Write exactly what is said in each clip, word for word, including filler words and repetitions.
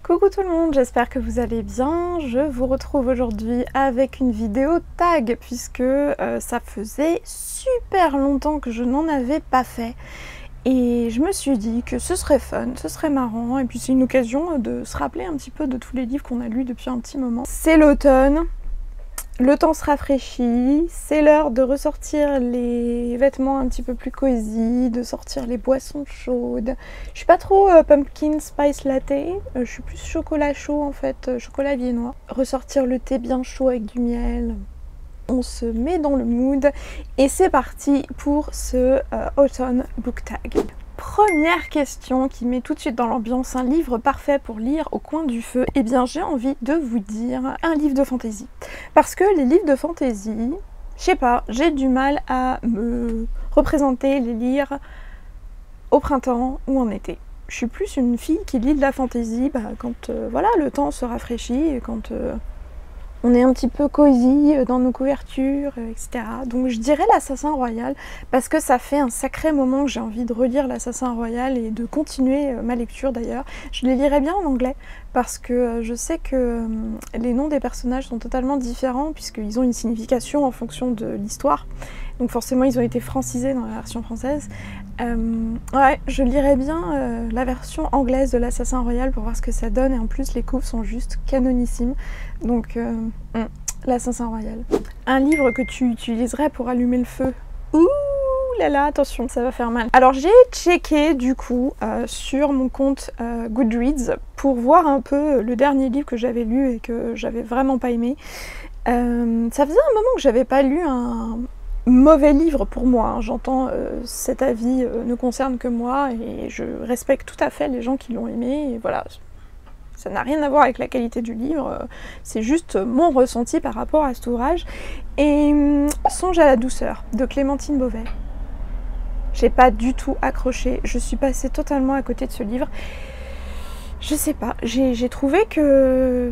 Coucou tout le monde, j'espère que vous allez bien. Je vous retrouve aujourd'hui avec une vidéo tag puisque euh, ça faisait super longtemps que je n'en avais pas fait. Et je me suis dit que ce serait fun, ce serait marrant, et puis c'est une occasion de se rappeler un petit peu de tous les livres qu'on a lus depuis un petit moment. C'est l'automne, le temps se rafraîchit, c'est l'heure de ressortir les vêtements un petit peu plus cosy, de sortir les boissons chaudes. Je suis pas trop euh, pumpkin spice latte, euh, je suis plus chocolat chaud en fait, euh, chocolat viennois. Ressortir le thé bien chaud avec du miel. On se met dans le mood et c'est parti pour ce euh, Autumn Book Tag. Première question qui met tout de suite dans l'ambiance, un livre parfait pour lire au coin du feu. Eh bien j'ai envie de vous dire un livre de fantasy. Parce que les livres de fantasy, je sais pas, j'ai du mal à me représenter les lire au printemps ou en été. Je suis plus une fille qui lit de la fantasy bah, quand euh, voilà, le temps se rafraîchit et quand euh, on est un petit peu cosy dans nos couvertures, et cetera. Donc je dirais l'Assassin Royal, parce que ça fait un sacré moment que j'ai envie de relire l'Assassin Royal et de continuer ma lecture d'ailleurs. Je les lirais bien en anglais, parce que je sais que les noms des personnages sont totalement différents, puisqu'ils ont une signification en fonction de l'histoire. Donc forcément ils ont été francisés dans la version française. Euh, ouais, je lirais bien euh, la version anglaise de l'Assassin Royal pour voir ce que ça donne, et en plus les couves sont juste canonissimes. Donc euh, mm, l'Assassin Royal. Un livre que tu utiliserais pour allumer le feu. Ouh là là, attention, ça va faire mal. Alors j'ai checké du coup euh, sur mon compte euh, Goodreads pour voir un peu le dernier livre que j'avais lu et que j'avais vraiment pas aimé. Euh, ça faisait un moment que j'avais pas lu un mauvais livre pour moi, hein. J'entends euh, cet avis euh, ne concerne que moi et je respecte tout à fait les gens qui l'ont aimé, et voilà, ça n'a rien à voir avec la qualité du livre, c'est juste mon ressenti par rapport à cet ouvrage. Et hum, Songe à la douceur de Clémentine Beauvais, j'ai pas du tout accroché, je suis passée totalement à côté de ce livre. Je sais pas, j'ai trouvé que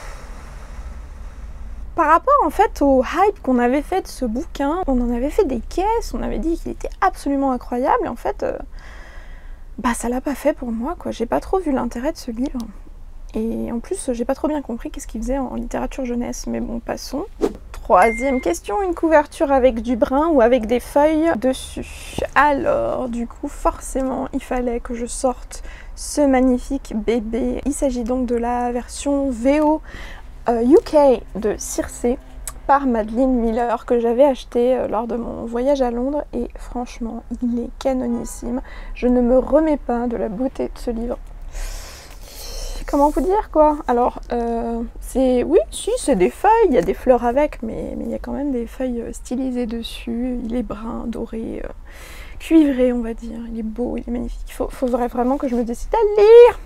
par rapport en fait au hype qu'on avait fait de ce bouquin, on en avait fait des caisses, on avait dit qu'il était absolument incroyable, et en fait, euh, bah ça l'a pas fait pour moi quoi. J'ai pas trop vu l'intérêt de ce livre. Et en plus, j'ai pas trop bien compris qu'est-ce qu'il faisait en littérature jeunesse, mais bon, passons. Troisième question, une couverture avec du brun ou avec des feuilles dessus. Alors, du coup, forcément, il fallait que je sorte ce magnifique bébé. Il s'agit donc de la version V O Euh, U K de Circé par Madeline Miller, que j'avais acheté euh, lors de mon voyage à Londres, et franchement il est canonissime. Je ne me remets pas de la beauté de ce livre. Comment vous dire quoi? Alors euh, c'est, oui si c'est des feuilles, il y a des fleurs avec, mais mais il y a quand même des feuilles stylisées dessus. Il est brun, doré, euh, cuivré on va dire, il est beau, il est magnifique. Il faut, faudrait vraiment que je me décide à lire.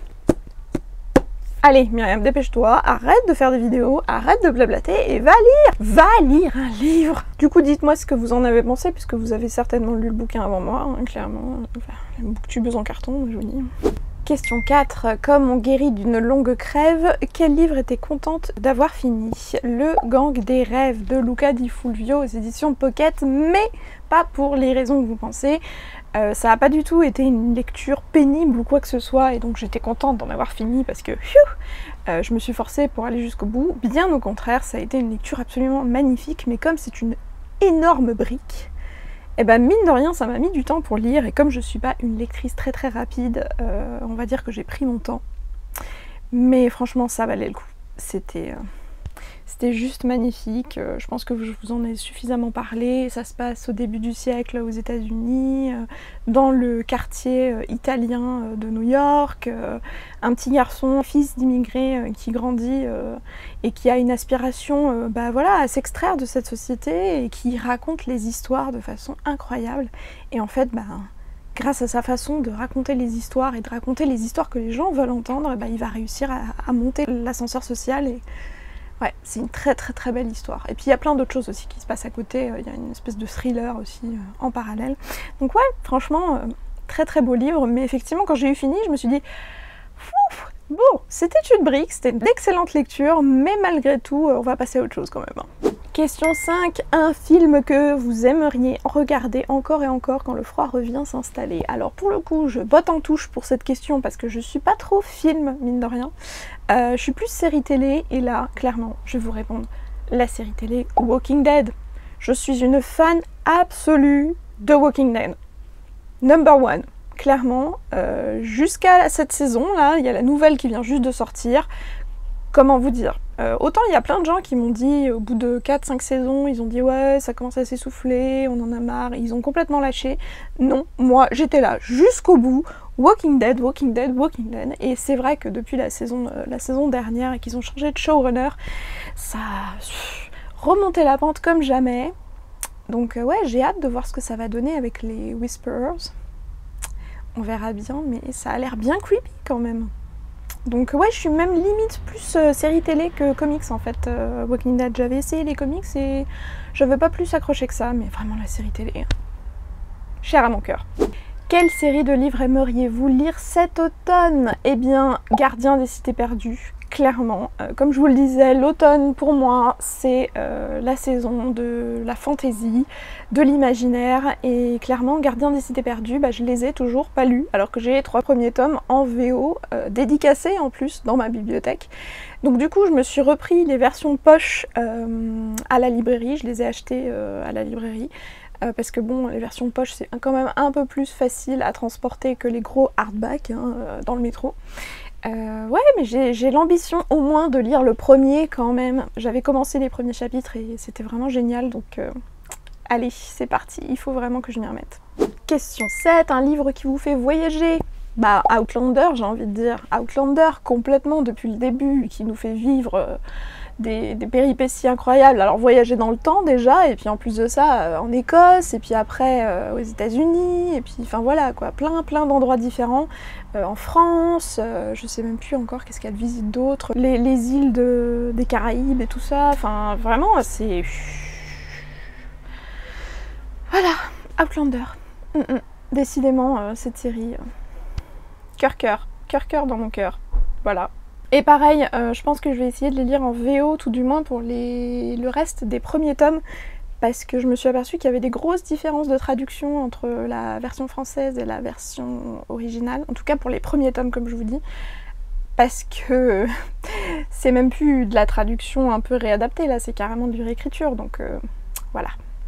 Allez Myriam, dépêche-toi, arrête de faire des vidéos, arrête de blablater et va lire. Va lire un livre. Du coup, dites-moi ce que vous en avez pensé, puisque vous avez certainement lu le bouquin avant moi, hein, clairement. Enfin, la booktubeuse en carton, je vous dis. Question quatre. Comme on guérit d'une longue crève, quel livre était contente d'avoir fini? Le Gang des rêves de Luca Di Fulvio aux éditions Pocket, mais pas pour les raisons que vous pensez. Euh, ça n'a pas du tout été une lecture pénible ou quoi que ce soit, et donc j'étais contente d'en avoir fini parce que pfiou, euh, je me suis forcée pour aller jusqu'au bout. Bien au contraire, ça a été une lecture absolument magnifique, mais comme c'est une énorme brique, et ben mine de rien ça m'a mis du temps pour lire, et comme je suis pas une lectrice très très rapide, euh, on va dire que j'ai pris mon temps. Mais franchement ça valait le coup. C'était... Euh... C'était juste magnifique, je pense que je vous en ai suffisamment parlé. Ça se passe au début du siècle aux États-Unis, dans le quartier italien de New York. Un petit garçon, fils d'immigrés, qui grandit et qui a une aspiration bah voilà, à s'extraire de cette société, et qui raconte les histoires de façon incroyable. Et en fait, bah, grâce à sa façon de raconter les histoires et de raconter les histoires que les gens veulent entendre, bah, il va réussir à, à monter l'ascenseur social. Et ouais, c'est une très très très belle histoire. Et puis il y a plein d'autres choses aussi qui se passent à côté, il y a une espèce de thriller aussi euh, en parallèle. Donc ouais, franchement, euh, très très beau livre, mais effectivement quand j'ai eu fini, je me suis dit, Fouf, bon, c'était une brique, c'était une excellente lecture, mais malgré tout, euh, on va passer à autre chose quand même. Hein. Question cinq. Un film que vous aimeriez regarder encore et encore quand le froid revient s'installer. Alors pour le coup, je botte en touche pour cette question parce que je suis pas trop film, mine de rien. Euh, je suis plus série télé et là, clairement, je vais vous répondre. La série télé Walking Dead. Je suis une fan absolue de Walking Dead. Number one. Clairement, euh, jusqu'à cette saison, là, il y a la nouvelle qui vient juste de sortir. Comment vous dire, euh, autant il y a plein de gens qui m'ont dit au bout de quatre cinq saisons, ils ont dit ouais ça commence à s'essouffler, on en a marre, ils ont complètement lâché. Non, moi j'étais là jusqu'au bout, Walking Dead, Walking Dead, Walking Dead, et c'est vrai que depuis la saison, euh, la saison dernière et qu'ils ont changé de showrunner, ça a remonté la pente comme jamais. Donc euh, ouais, j'ai hâte de voir ce que ça va donner avec les Whisperers. On verra bien, mais ça a l'air bien creepy quand même. Donc ouais, je suis même limite plus euh, série télé que comics en fait. Euh, Walking Dead, j'avais essayé les comics et je veux pas plus accrocher que ça, mais vraiment la série télé, chère à mon cœur. Quelle série de livres aimeriez-vous lire cet automne? Eh bien, Gardien des Cités Perdues, clairement. Euh, comme je vous le disais, l'automne pour moi, c'est euh, la saison de la fantaisie, de l'imaginaire, et clairement, Gardien des Cités Perdues, bah, je les ai toujours pas lus, alors que j'ai les trois premiers tomes en V O, euh, dédicacés en plus dans ma bibliothèque. Donc du coup, je me suis repris les versions poche euh, à la librairie, je les ai achetées euh, à la librairie. Parce que bon, les versions poche c'est quand même un peu plus facile à transporter que les gros hardbacks hein, dans le métro. Euh, ouais, mais j'ai l'ambition au moins de lire le premier quand même. J'avais commencé les premiers chapitres et c'était vraiment génial, donc euh, allez, c'est parti, il faut vraiment que je m'y remette. Question sept, un livre qui vous fait voyager? Bah Outlander, j'ai envie de dire. Outlander, complètement depuis le début, qui nous fait vivre... Euh, Des, des péripéties incroyables, alors voyager dans le temps déjà, et puis en plus de ça euh, en Écosse, et puis après euh, aux États-Unis, et puis enfin voilà quoi, plein plein d'endroits différents, euh, en France, euh, je sais même plus encore qu'est-ce qu'elle visite d'autres, les, les îles de, des Caraïbes et tout ça, enfin vraiment c'est... Voilà, Outlander. Mm -mm. Décidément euh, cette série, euh... cœur cœur, cœur cœur dans mon cœur, voilà. Et pareil, euh, je pense que je vais essayer de les lire en V O, tout du moins pour les... le reste des premiers tomes, parce que je me suis aperçue qu'il y avait des grosses différences de traduction entre la version française et la version originale, en tout cas pour les premiers tomes comme je vous dis, parce que c'est même plus de la traduction un peu réadaptée, là c'est carrément de la réécriture, donc euh, voilà.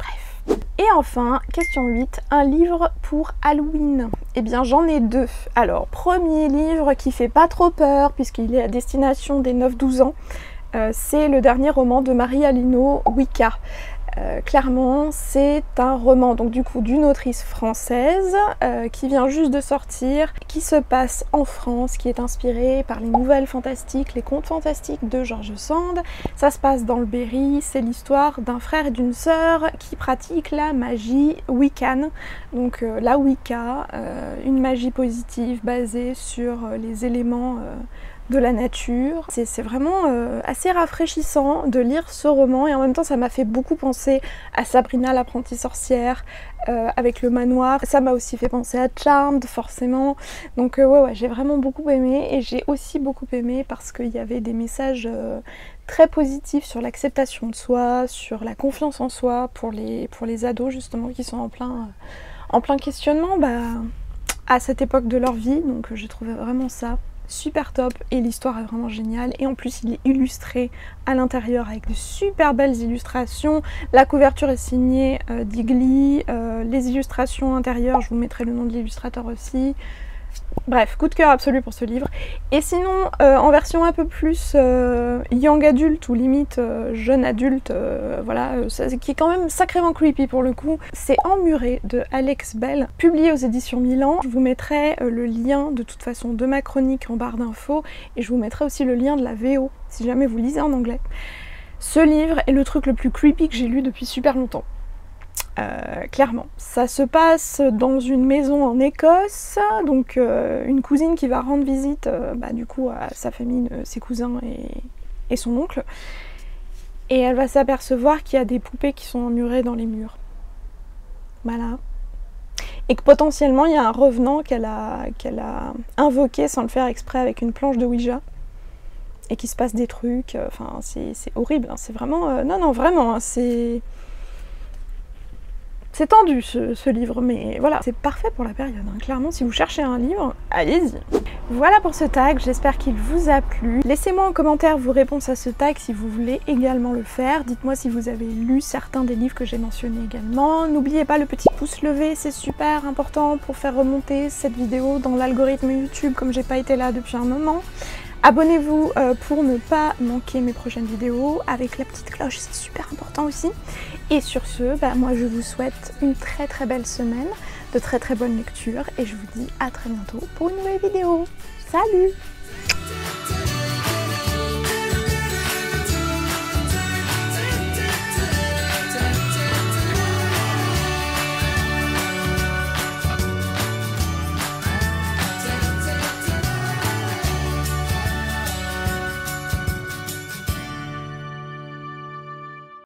Et enfin, question huit, un livre pour Halloween. Eh bien j'en ai deux. Alors, premier livre qui fait pas trop peur puisqu'il est à destination des neuf douze ans, euh, c'est le dernier roman de Marie Alino, Wicca. Euh, clairement, c'est un roman donc du coup d'une autrice française euh, qui vient juste de sortir, qui se passe en France, qui est inspirée par les nouvelles fantastiques, les contes fantastiques de George Sand. Ça se passe dans le Berry, c'est l'histoire d'un frère et d'une sœur qui pratiquent la magie Wiccan. Donc euh, la Wicca, euh, une magie positive basée sur euh, les éléments euh, de la nature. C'est vraiment euh, assez rafraîchissant de lire ce roman et en même temps ça m'a fait beaucoup penser à Sabrina l'apprentie sorcière euh, avec le manoir. Ça m'a aussi fait penser à Charmed forcément. Donc euh, ouais, ouais j'ai vraiment beaucoup aimé et j'ai aussi beaucoup aimé parce qu'il y avait des messages euh, très positifs sur l'acceptation de soi, sur la confiance en soi pour les, pour les ados justement qui sont en plein, euh, en plein questionnement bah, à cette époque de leur vie. Donc euh, j'ai trouvé vraiment ça super top et l'histoire est vraiment géniale et en plus il est illustré à l'intérieur avec de super belles illustrations. La couverture est signée euh, d'Igli, euh, les illustrations intérieures, je vous mettrai le nom de l'illustrateur aussi. Bref, coup de cœur absolu pour ce livre. Et sinon, euh, en version un peu plus euh, young adulte ou limite euh, jeune adulte, euh, voilà, euh, ça, qui est quand même sacrément creepy pour le coup, c'est Emmuré de Alex Bell, publié aux éditions Milan. Je vous mettrai euh, le lien de toute façon de ma chronique en barre d'infos et je vous mettrai aussi le lien de la V O si jamais vous lisez en anglais. Ce livre est le truc le plus creepy que j'ai lu depuis super longtemps. Euh, clairement, ça se passe dans une maison en Écosse, donc euh, une cousine qui va rendre visite euh, bah, du coup à sa famille, euh, ses cousins et, et son oncle, et elle va s'apercevoir qu'il y a des poupées qui sont emmurées dans les murs. Voilà. Et que potentiellement il y a un revenant qu'elle a, qu'elle a invoqué sans le faire exprès avec une planche de Ouija. et qu'il se passe des trucs, enfin euh, c'est horrible, hein. C'est vraiment... Euh, non, non, vraiment, hein, c'est... C'est tendu ce, ce livre, mais voilà, c'est parfait pour la période, hein. Clairement, si vous cherchez un livre, allez-y. Voilà pour ce tag, j'espère qu'il vous a plu. Laissez-moi en commentaire vos réponses à ce tag si vous voulez également le faire. Dites-moi si vous avez lu certains des livres que j'ai mentionnés également. N'oubliez pas le petit pouce levé, c'est super important pour faire remonter cette vidéo dans l'algorithme YouTube, comme j'ai pas été là depuis un moment. Abonnez-vous euh, pour ne pas manquer mes prochaines vidéos, avec la petite cloche, c'est super important aussi. Et sur ce, bah, moi je vous souhaite une très très belle semaine, de très très bonnes lectures, et je vous dis à très bientôt pour une nouvelle vidéo. Salut!